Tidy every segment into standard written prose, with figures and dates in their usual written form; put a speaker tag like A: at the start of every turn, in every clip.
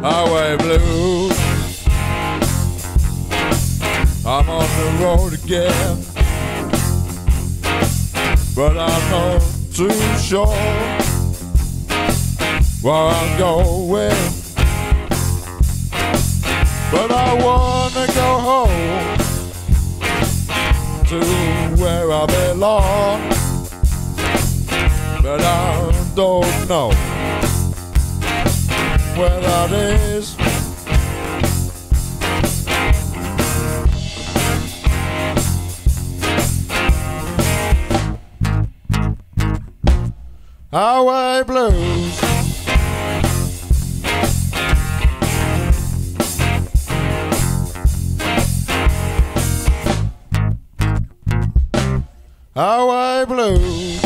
A: highway blues. I'm on the road again, but I'm not too sure where I'm going. But I wanna go home to where I belong, but I don't know where that is. Highway blues. Highway blues.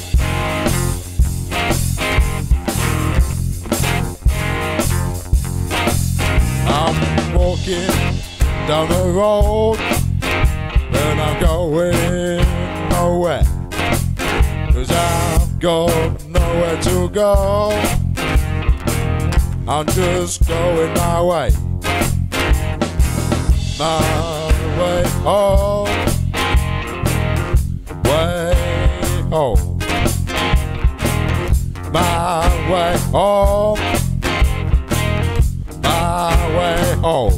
A: I'm walking down the road and I'm going nowhere, 'cause I've got nowhere to go. I'm just going my way home, way home, my way home, my way home.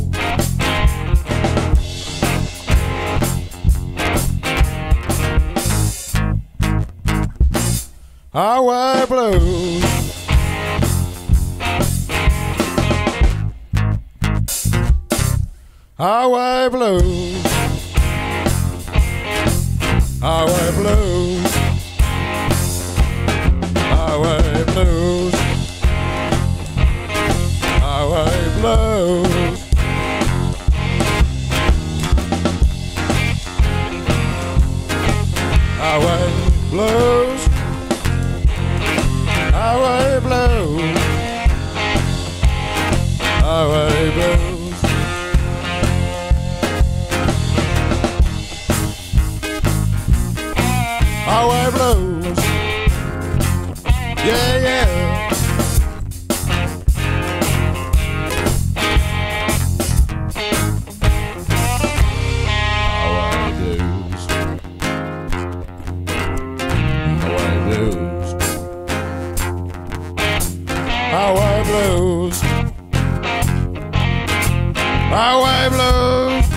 A: Highway blues. Highway blues. Highway blues. Highway blues. Highway blues. Highway blues. Highway blues. Highway blues. Highway blues. Yeah, yeah. Highway blues. Highway blues. Highway blues. Highway blues.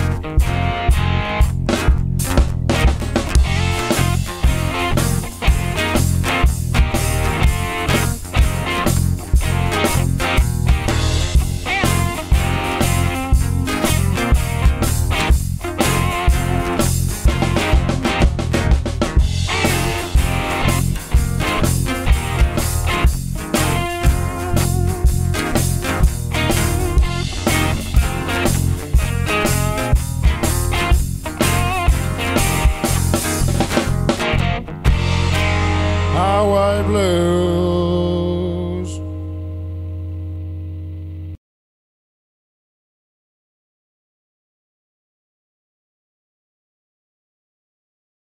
A: Highway blues.